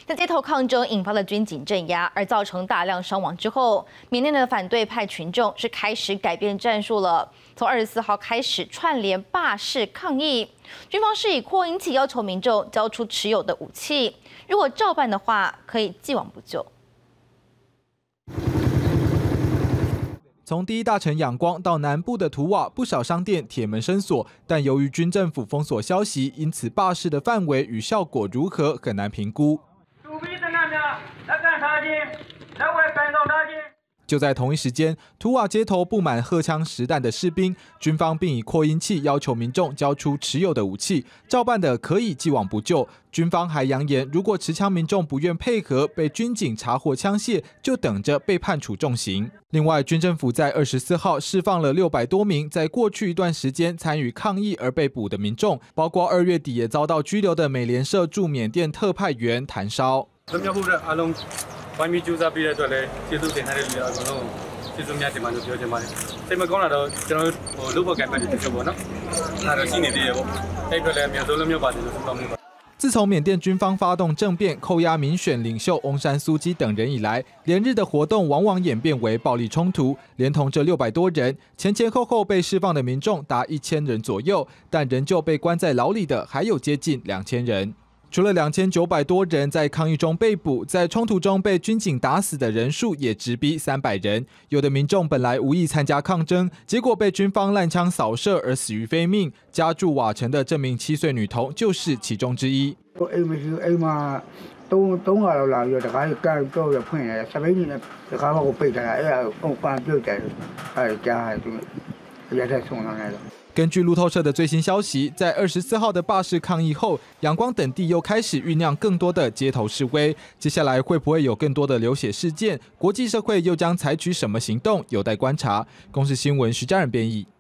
在街头抗争引发了军警镇压，而造成大量伤亡之后，缅甸的反对派群众是开始改变战术了。从24号开始串联罢市抗议，军方是以扩音器要求民众交出持有的武器，如果照办的话，可以既往不咎。 从第一大城仰光到南部的图瓦，不少商店铁门深锁，但由于军政府封锁消息，因此罢市的范围与效果如何很难评估。就在同一时间，图瓦街头布满荷枪实弹的士兵，军方并以扩音器要求民众交出持有的武器，照办的可以既往不咎。军方还扬言，如果持枪民众不愿配合，被军警查获枪械，就等着被判处重刑。另外，军政府在24号释放了600多名在过去一段时间参与抗议而被捕的民众，包括2月底也遭到拘留的美联社驻缅甸特派员谭烧。 外面就在比来做嘞，接触电台的力量，可能接触面点嘛就比较点嘛。这么讲了都，就我如果改变的就不能，那就心里的我，这个嘞没有做了没有把这个做到没有。 自从缅甸军方发动政变、扣押民选领袖翁山苏基等人以来，连日的活动往往演变为暴力冲突。连同这600多人，前后后被释放的民众达1000人左右，但仍旧被关在牢里的还有接近2000人。 除了2900多人在抗议中被捕，在冲突中被军警打死的人数也直逼300人。有的民众本来无意参加抗争，结果被军方滥枪扫射而死于非命。家住瓦城的这名7岁女童就是其中之一。根据路透社的最新消息，在24号的罢市抗议后，仰光等地又开始酝酿更多的街头示威。接下来会不会有更多的流血事件？国际社会又将采取什么行动？有待观察。公视新闻徐家人编译。